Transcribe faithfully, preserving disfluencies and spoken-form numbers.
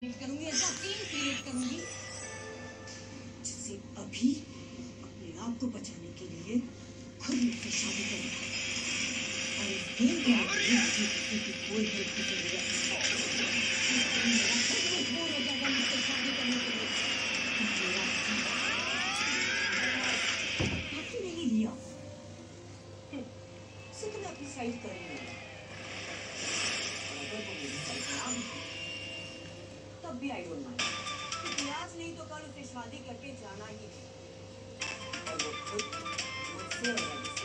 करूंगी, ऐसा scene create करूंगी जिससे अभी अपने आप को बचाने के लिए खुद मुझसे शादी करूंगा और इस गेम के लिए मुझे किसी की कोई हेल्प की जरूरत नहीं। मेरा खुद मजबूर हो जाएगा मुझसे शादी करने के लिए। मेरा बाकी नहीं लिया सिर्फ मैं अपनी साइड कर रही हूँ। अगर वो मेरी साइड ना भी तब भी आई डोंट माइंड, क्योंकि आज नहीं तो कल उसे शादी करके जाना ही है और वो खुद मुझसे